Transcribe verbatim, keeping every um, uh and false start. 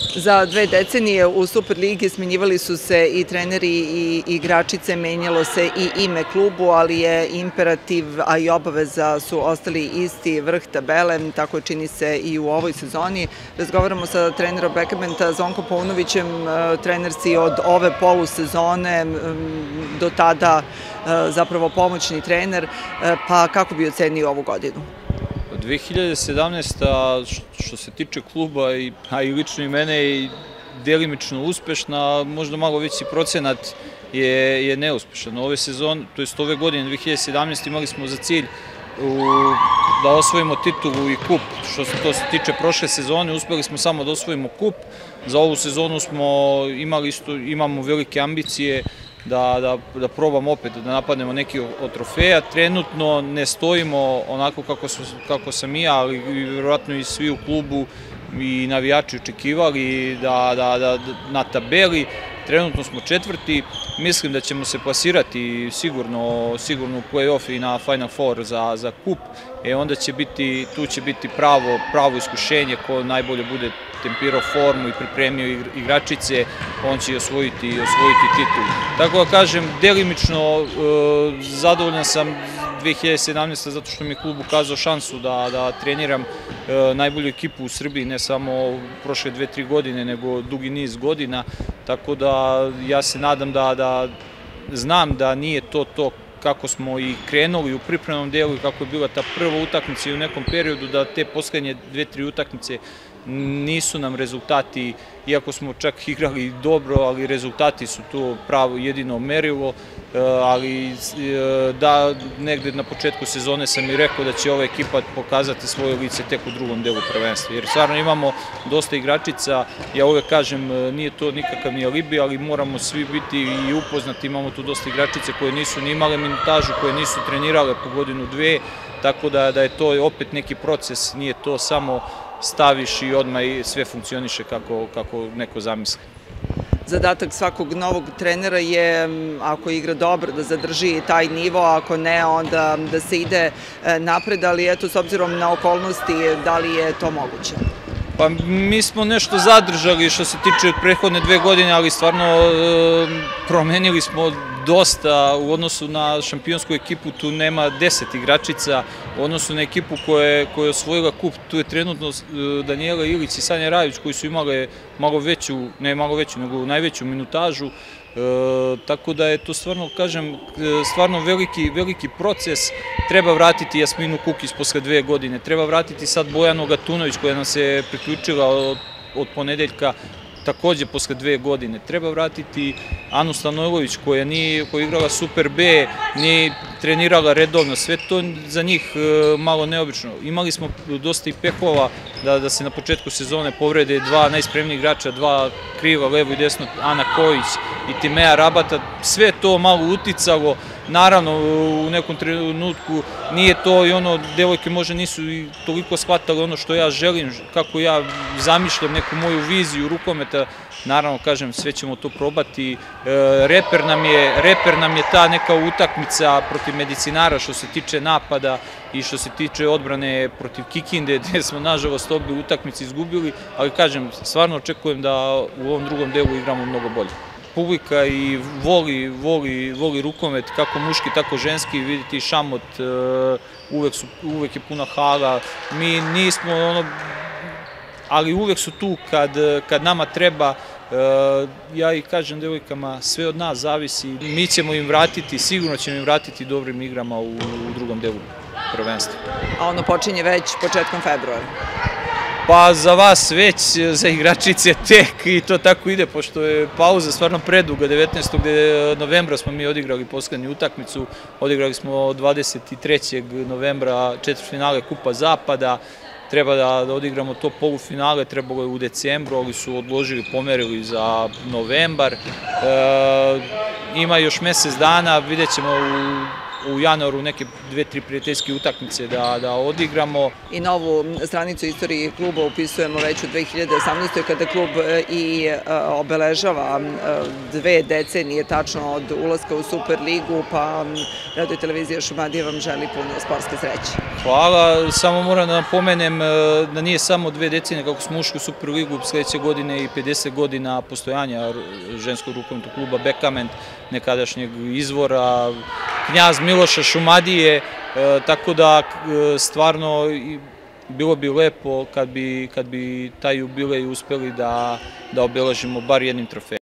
Za dve decenije u Superligi smenjivali su se i treneri i igračice, menjalo se i ime klubu, ali je imperativ, a i obaveza su ostali isti, vrh tabele, tako čini se i u ovoj sezoni. Razgovaramo sa trenerom Bekementa Zvonkom Paunovićem, trener si od ove polusezone, do tada zapravo pomoćni trener, pa kako bi ocenio ovu godinu? dve hiljade sedamnaesta. što se tiče kluba, a i lično i mene, je delimično uspešna, možda malo veći procenat je neuspešan. Ove sezone, to jest ove godine, dve hiljade sedamnaeste. imali smo za cilj da osvojimo titulu i kup. Što se to se tiče prošle sezone, uspeli smo samo da osvojimo kup. Za ovu sezonu smo imali isto, imamo velike ambicije da probamo opet da napadnemo neki od trofeja. Trenutno ne stojimo onako kako sam i ja, ali vjerojatno i svi u klubu i navijači očekivali na tabeli. Trenutno smo četvrti, mislim da ćemo se plasirati sigurno u play-off i na Final Four za kup, e onda će biti, tu će biti pravo iskušenje ko najbolje bude tempirao formu i pripremio igračice, on će osvojiti titul. Tako da kažem, delimično zadovoljan sam dve hiljade sedamnaeste. zato što mi je klub ukazao šansu da treniram najbolju ekipu u Srbiji, ne samo prošle dve, tri godine, nego dugi niz godina, tako da ja se nadam da znam da nije to to kako smo i krenuli u pripremnom delu i kako je bila ta prva utakmica i u nekom periodu, da te poslednje dve, tri utakmice nisu nam rezultati, iako smo čak igrali dobro, ali rezultati su to pravo jedino merilo, ali da negde na početku sezone sam i rekao da će ova ekipa pokazati svoje lice tek u drugom delu prvenstva, jer stvarno imamo dosta igračica, ja uvek kažem, nije to nikakav ni alibi, ali moramo svi biti i upoznati, imamo tu dosta igračice koje nisu ni imale minutažu, koje nisu trenirale po godinu, dve, tako da je to opet neki proces, nije to samo staviš i odmah sve funkcioniše kako neko zamisli. Zadatak svakog novog trenera je, ako igra dobro, da zadrži taj nivo, ako ne, onda da se ide napred, ali eto, s obzirom na okolnosti, da li je to moguće? Pa mi smo nešto zadržali što se tiče prethodne dve godine, ali stvarno promenili smo dosta u odnosu na šampionsku ekipu, tu nema deset igračica, u odnosu na ekipu koja je osvojila kup, tu je trenutno Danijela Ilić i Sanja Rajović koji su imale malo veću, ne malo veću, nego najveću minutažu, tako da je to stvarno, kažem, stvarno veliki proces. Treba vratiti Jasminu Kukić posle dve godine, treba vratiti sad Bojanu Gatunović koja nam se priključila od ponedeljka, takođe posle dve godine. Treba vratiti Anu Stanojlović koja je igrala Super B, nije trenirala redovno, sve to za njih malo neobično. Imali smo dosta i pehova da se na početku sezone povrede dva najspremnijih igrača, dva kriva, levo i desno, Ana Kojić i Timeja Rabata, sve to malo uticalo. Naravno, u nekom trenutku nije to i ono, devojke možda nisu toliko shvatali ono što ja želim, kako ja zamišljam neku moju viziju rukometa. Naravno, kažem, sve ćemo to probati. Reper nam je ta neka utakmica protiv Medicinara što se tiče napada i što se tiče odbrane protiv Kikinde, gde smo nažalost obe utakmice izgubili, ali kažem, stvarno očekujem da u ovom drugom delu igramo mnogo bolje. Publika i voli rukomet, kako muški, tako ženski, vidite i Šamot, uvek je puna hala, mi nismo ono, ali uvek su tu kad nama treba. Ja i kažem devojkama, sve od nas zavisi, mi ćemo im vratiti, sigurno ćemo im vratiti dobrim igrama u drugom delu prvenstva. A ono počinje već početkom februara? Pa za vas već, za igračice tek i to tako ide, pošto je pauza stvarno preduga. devetnaestog novembra smo mi odigrali poslednju utakmicu, odigrali smo dvadeset trećeg novembra četvrtfinale Kupa Zapada, treba da odigramo to polufinale, trebalo je u decembru, ali su odložili, pomerili za novembar. Ima još mesec dana, vidjet ćemo u januaru neke dve, tri prijateljske utakmice da, da odigramo. I novu stranicu istoriji kluba upisujemo već u dve hiljade osamnaestoj. kada klub i obeležava dve decenije tačno od ulaska u Superligu, pa Radio televizija Šumadija vam želi puno sportske sreće. Hvala, samo moram da napomenem da nije samo dve decenije kako smo ušli u Superligu, sledeće godine i pedeset godina postojanja ženskog rukometnog kluba Bekamen, nekadašnjeg izvora, Knjaz Miloša Šumadije, tako da stvarno bilo bi lepo kad bi, kad bi taj jubilej uspeli da, da obeležimo bar jednim trofejem.